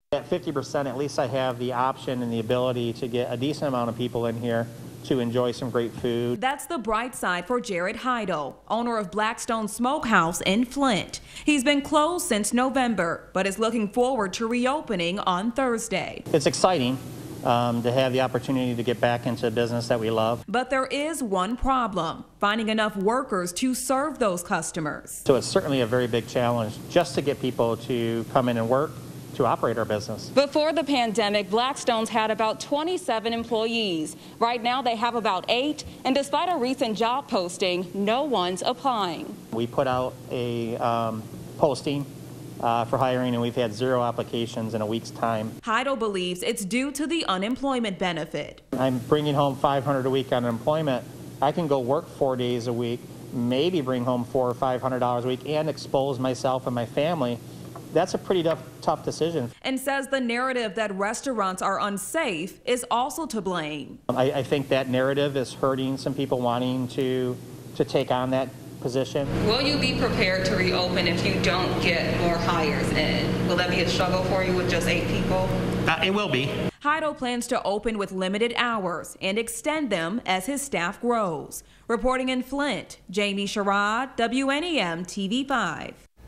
At 50%, at least I have the option and the ability to get a decent amount of people in here to enjoy some great food. That's the bright side for Jared Heidel, owner of Blackstone Smokehouse in Flint. He's been closed since November, but is looking forward to reopening on Thursday. It's exciting to have the opportunity to get back into a business that we love. But there is one problem, finding enough workers to serve those customers. So it's certainly a very big challenge just to get people to come in and work to operate our business. Before the pandemic, Blackstone's had about 27 employees. Right now they have about 8, and despite a recent job posting, no one's applying. We put out a posting for hiring, and we've had 0 applications in a week's time. Heidel believes it's due to the unemployment benefit. I'm bringing home $500 a week on unemployment. I can go work 4 days a week, maybe bring home $400 or $500 a week, and expose myself and my family. That's a pretty tough decision. And says the narrative that restaurants are unsafe is also to blame. I think that narrative is hurting some people wanting to take on that position. Will you be prepared to reopen if you don't get more hires in? Will that be a struggle for you with just 8 people? It will be. Heidel plans to open with limited hours and extend them as his staff grows. Reporting in Flint, Jamie Sherrod, WNEM TV 5.